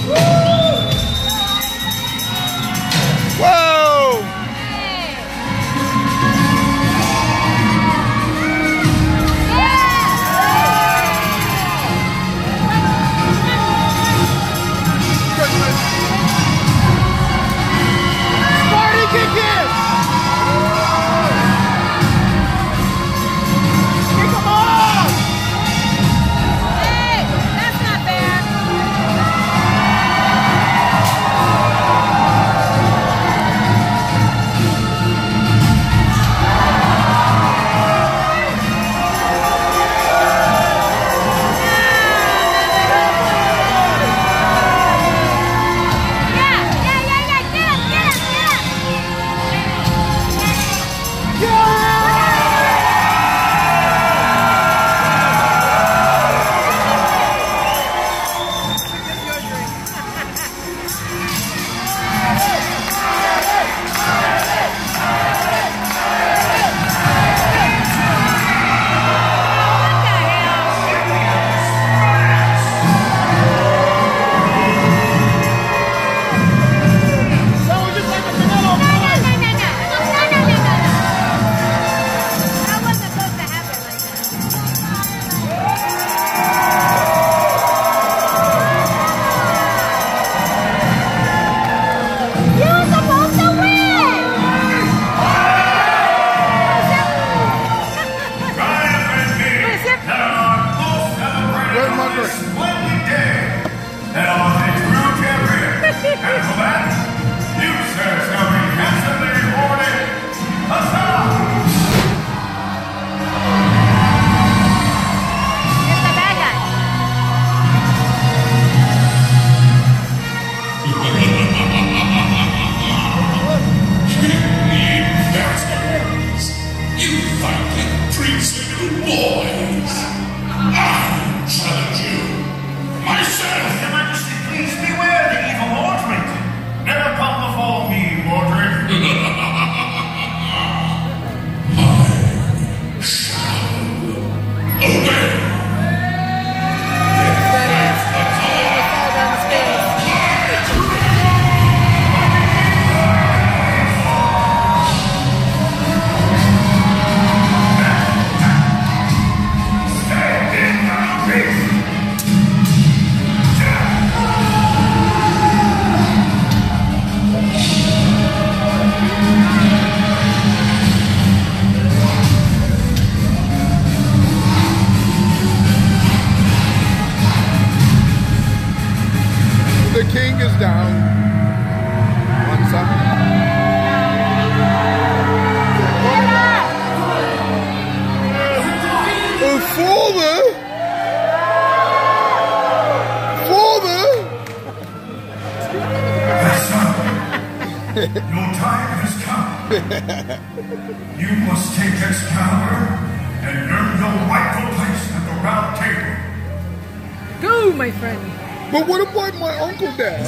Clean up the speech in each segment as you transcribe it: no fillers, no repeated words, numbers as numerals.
Your time has come. You must take Excalibur and earn your rightful place at the round table. Go, my friend. But what about my uncle, Dad?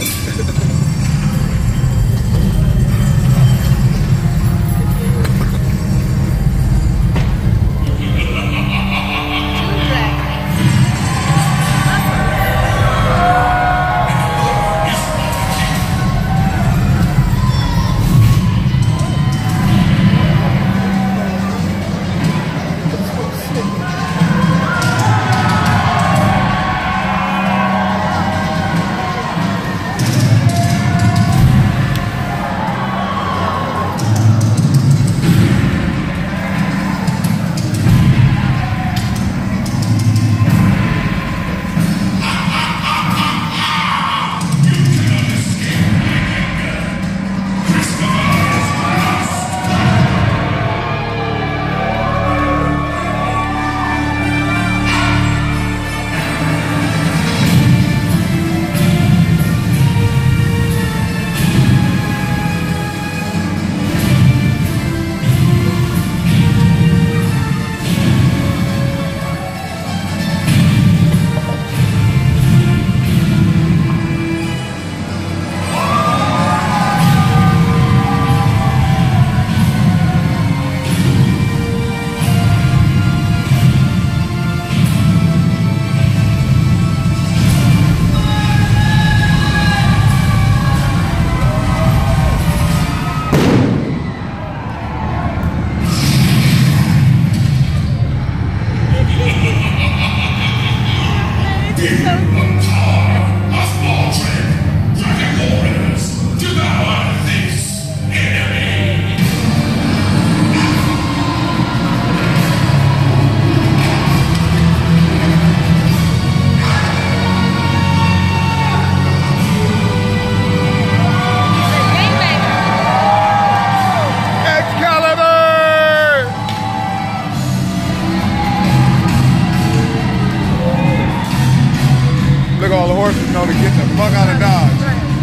Look, all the horses know to get the fuck out of Dodge.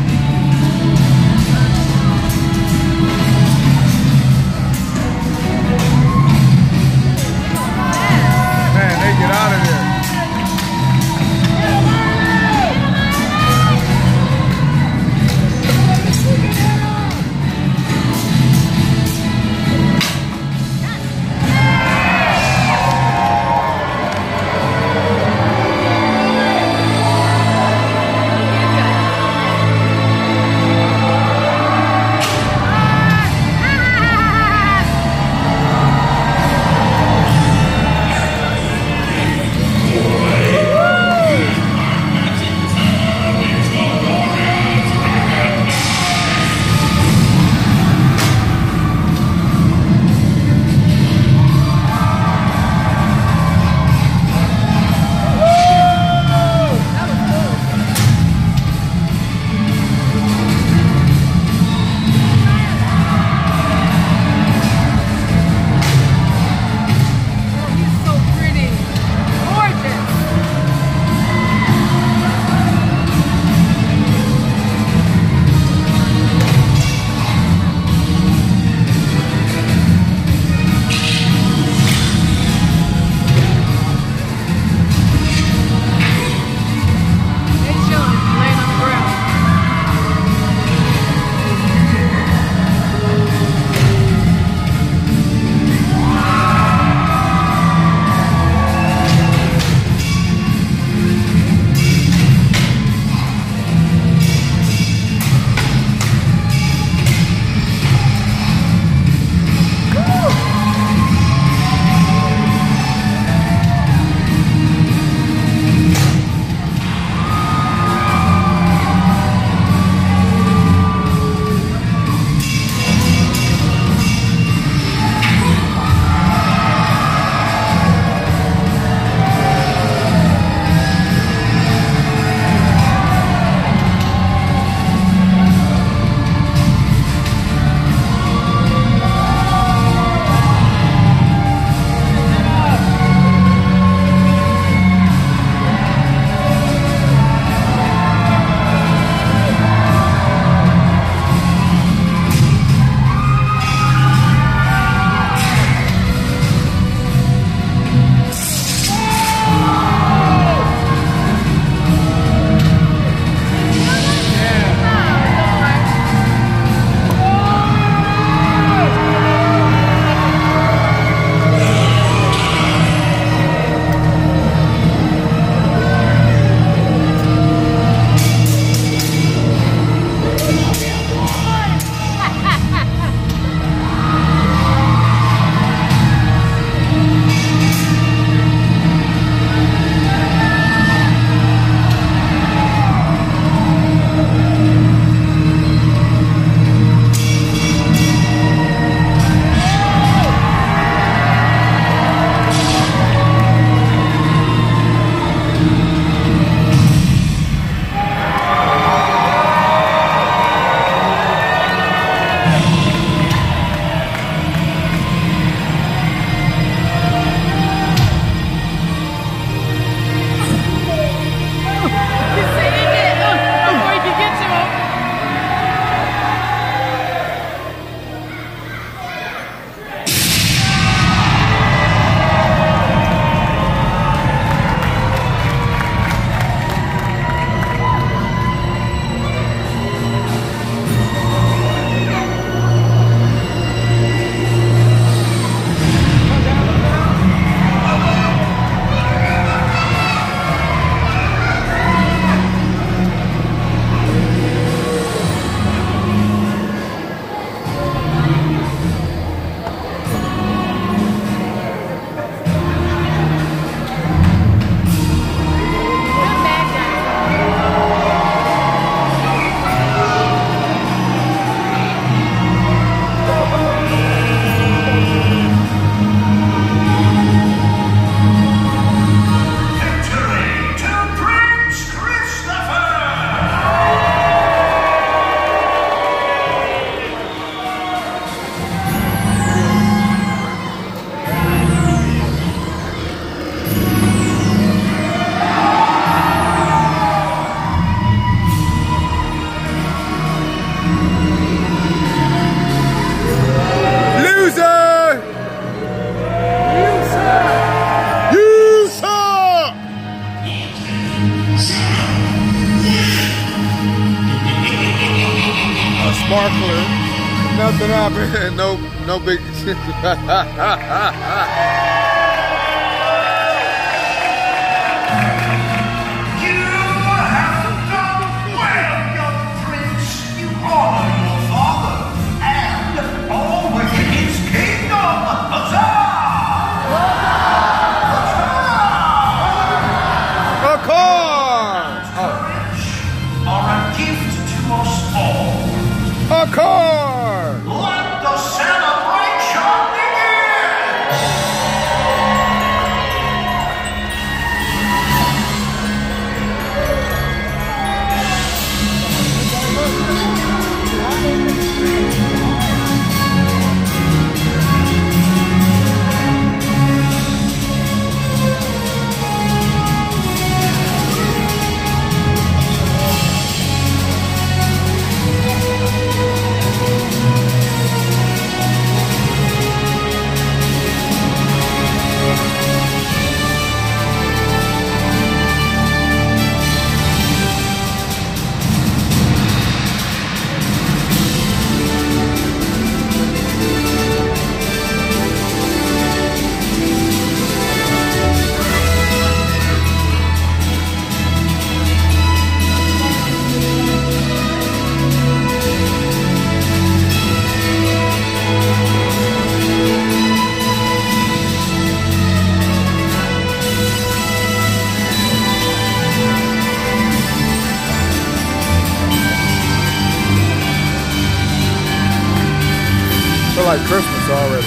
Man, they get out of there. sparkler. Nothing happened. No big. A car! Let the celebration begin! Feel like Christmas already.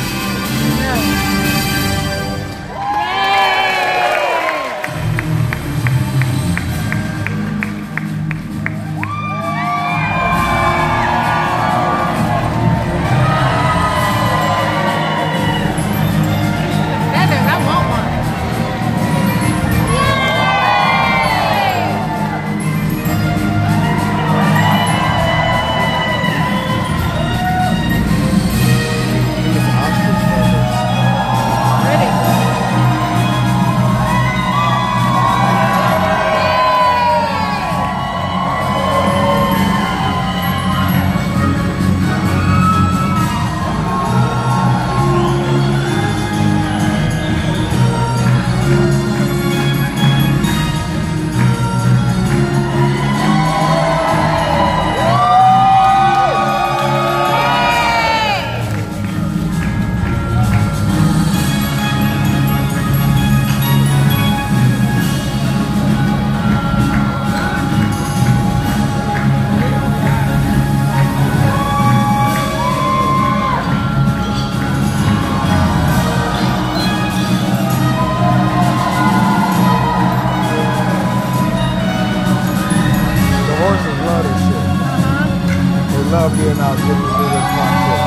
Love being out getting to do this fun shit.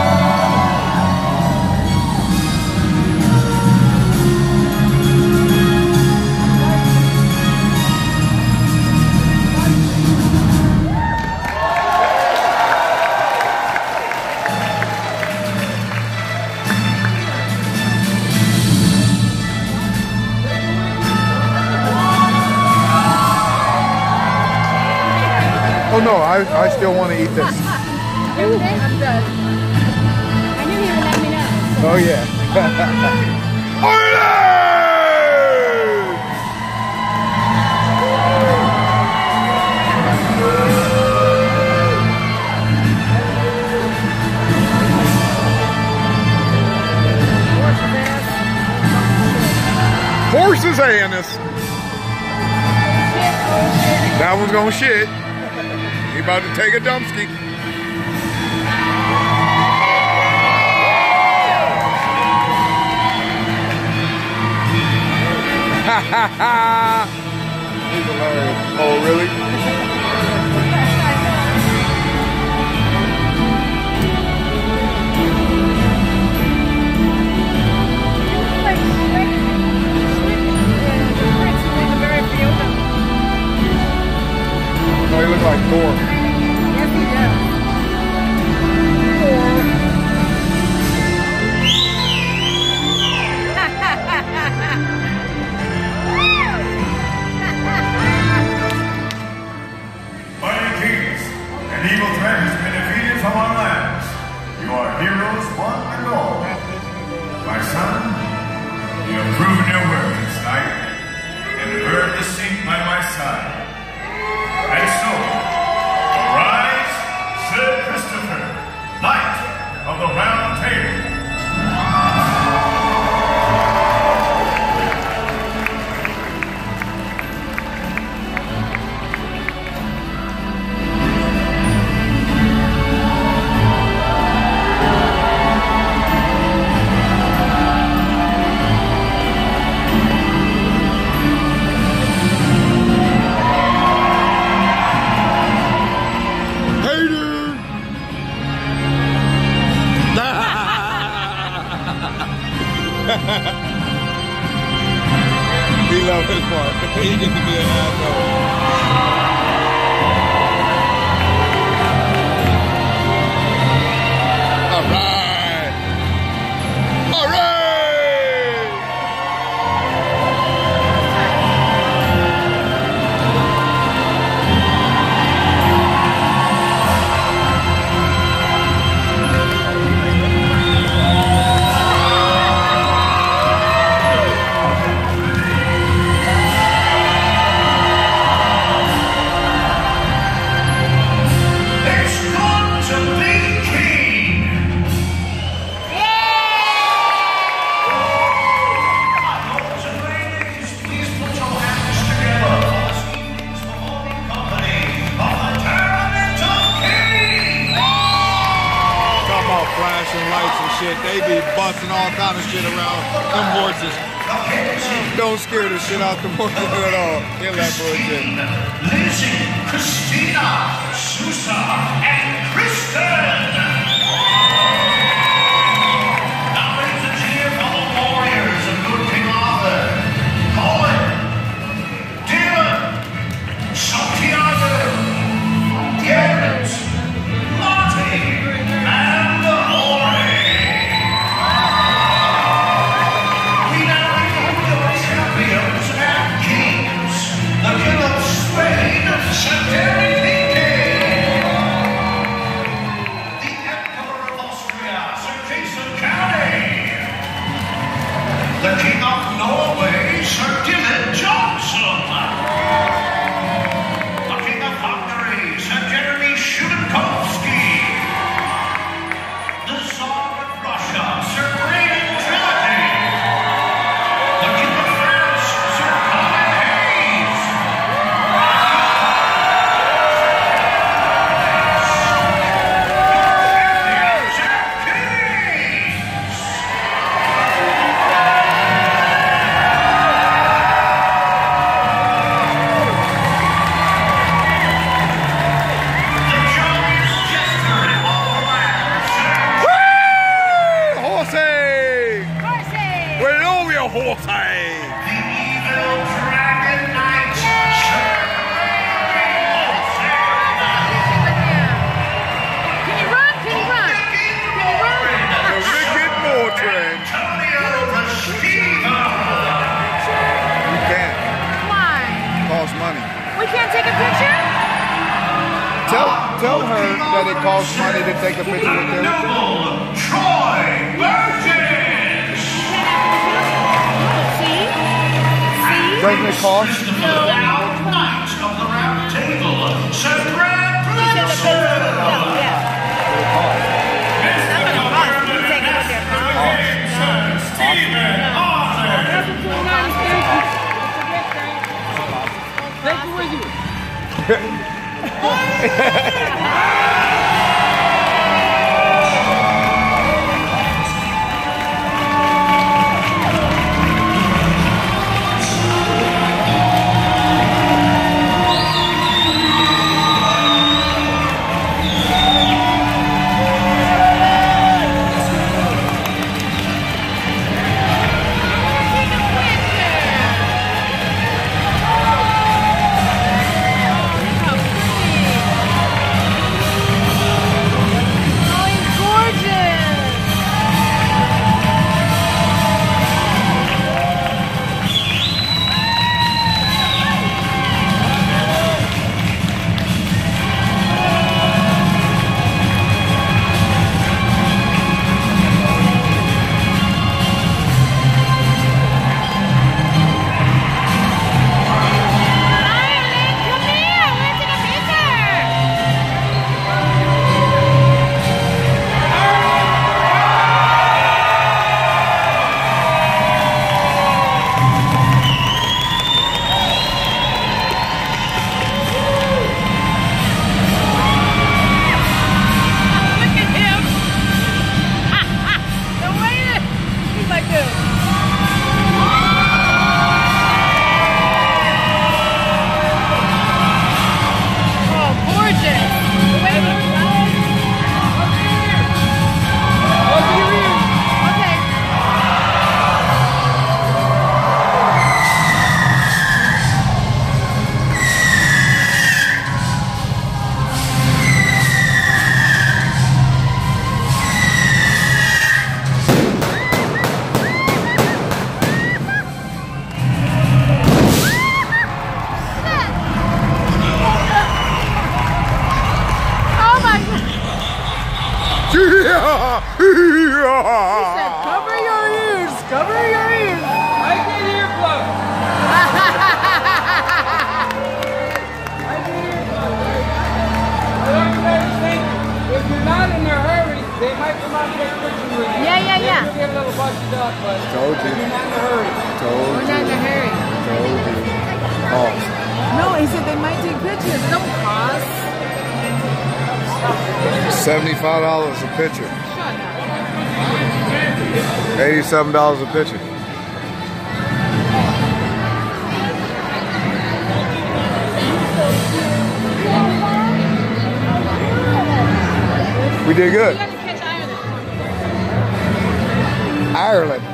Oh no, I still want to eat this. I'm done. I knew he would let me know. Oh yeah. Horse's anus. That one's gonna shit. He about to take a dumpski. Ha ha ha! He's hilarious. Oh, really? No, he looks like Thor. Yes, he does. Mighty Kings, an evil threat has been defeated. from our lands, you are heroes one and all. My son, you have proven your worth this night, and have earned the seat by my side. And so, arise, Sir Christopher, Knight of the Round Table. He loves his part. He gets to be an asshole. All right. All right. Flashing lights and shit, they be busting all kind of shit around them horses. Don't scare the shit out the horses at all. Kill that bullshit. Lizzie, Christina, Sousa, and Kristen. Now raise a cheer for the warriors of good King Arthur. Colin, Dylan, Santiago, Garrett, Marty, and the King of Spain, Sir Derek the Emperor of Austria, Sir Jason County, the King of Norway, Sir Dylan Johnson, the King of Hungary, Sir Jeremy Shudenkovsky, the Tsar of Russia, Sir Braden Trilogy, the King of France, Sir Colin Hayes, Tell her that it costs money to take a picture with them. Troy Burgess! Doesn't it cost? No. Knights of the Round Table, Sir Brad Bridges. Stephen Arthur. Take it with you. Cover your ears. Cover your ears. I get earplugs. I get earplugs. Everybody think if you're not in a hurry, they might come out and take pictures with you. Yeah. You'll get a little busted up, but Told if you. you're not in a hurry. We're not in a hurry. Oh. No, he said they might take pictures. Don't cost. $75 a picture. Shut up. $87 a picture. We did good. You got to catch Ireland. Ireland.